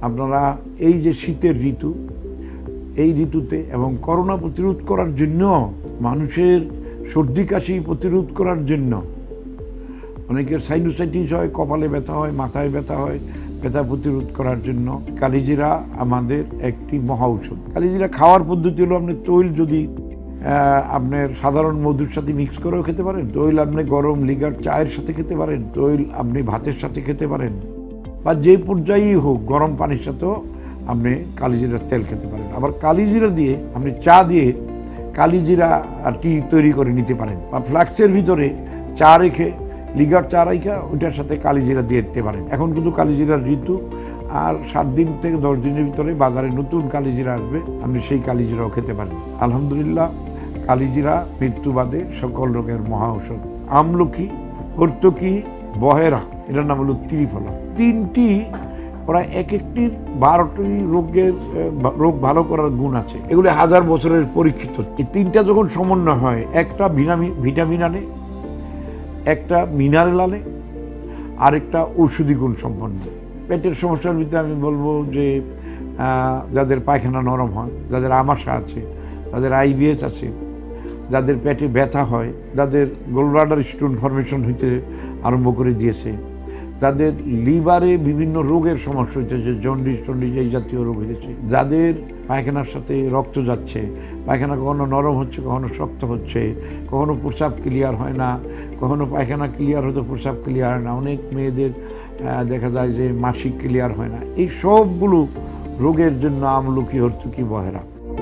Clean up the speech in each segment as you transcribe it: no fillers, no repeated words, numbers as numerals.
আপনারা এই যে শীতের ঋতু, এই ঋতুতে এবং করোনা প্রতিরোধ করার জন্য, মানুষের সর্দি কাশি প্রতিরোধ করার জন্য, অনেকের সাইনোসাইটিস হয়, কপালে ব্যথা হয়, মাথায় ব্যথা হয়, ব্যথা প্রতিরোধ করার জন্য কালিজিরা আমাদের একটি মহা ঔষধ। কালিজিরা খাওয়ার পদ্ধতি হলো, আপনি তৈল যদি আপনার সাধারণ মধুর সাথে মিক্স করেও খেতে পারেন, তৈল আপনি গরম লিগার চায়ের সাথে খেতে পারেন, তৈল আপনি ভাতের সাথে খেতে পারেন, বা যে পর্যায়েই হোক গরম পানির সাথেও আপনি কালিজিরার তেল খেতে পারেন। আবার কালিজিরা দিয়ে আপনি চা দিয়ে কালিজিরা টি তৈরি করে নিতে পারেন, বা ফ্লাক্সের ভিতরে চা রেখে লিগার চা রাইখা ওইটার সাথে কালিজিরা দিয়ে দিতে পারেন। এখন কিন্তু কালিজিরার ঋতু, আর 7 দিন থেকে 10 দিনের ভিতরে বাজারে নতুন কালিজিরা আসবে, আপনি সেই কালিজিরাও খেতে পারেন। আলহামদুলিল্লাহ, কালিজিরা মৃত্যুবাদে সকল রোগের মহা ঔষধ। আমলকি, হর্তকি, বহেরা, এটার নাম হলো ত্রিফলা। 3টি প্রায় এক একটির 12টি রোগ ভালো করার গুণ আছে। এগুলি 1000 বছরের পরীক্ষিত। এই 3টা যখন সমন্বয় হয়, একটা ভিটামিন আনে, একটা মিনারেল আনে, আরেকটা ঔষধি গুণ সম্পন্ন। পেটের সমস্যার ভিতরে আমি বলবো যে যাদের পায়খানা নরম হয়, যাদের আমাশা আছে, যাদের আইবিএস আছে, যাদের পেটে ব্যথা হয়, যাদের গোলব্লাডার স্টোন ফর্মেশন হইতে আরম্ভ করে দিয়েছে, যাদের লিভারে বিভিন্ন রোগের সমস্যা হইতেছে, জন্ডিস এই জাতীয় রোগ হয়েছে, যাদের পায়খানার সাথে রক্ত যাচ্ছে, পায়খানা কখনো নরম হচ্ছে, কখনো শক্ত হচ্ছে, কখনো প্রস্রাব ক্লিয়ার হয় না, কখনো পায়খানা ক্লিয়ার হতো প্রস্রাব ক্লিয়ার হয় না, অনেক মেয়েদের দেখা যায় যে মাসিক ক্লিয়ার হয় না, এই সবগুলো রোগের জন্য আমলকি, হর্তকি, বহেরা।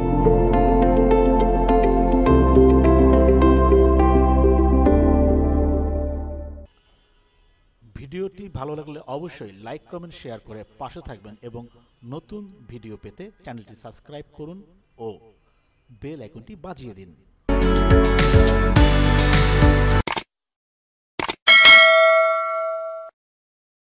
ভিডিওটি ভালো লাগলে অবশ্যই লাইক, কমেন্ট, শেয়ার করে পাশে থাকবেন এবং নতুন ভিডিও পেতে চ্যানেলটি সাবস্ক্রাইব করুন ও বেল আইকনটি বাজিয়ে দিন।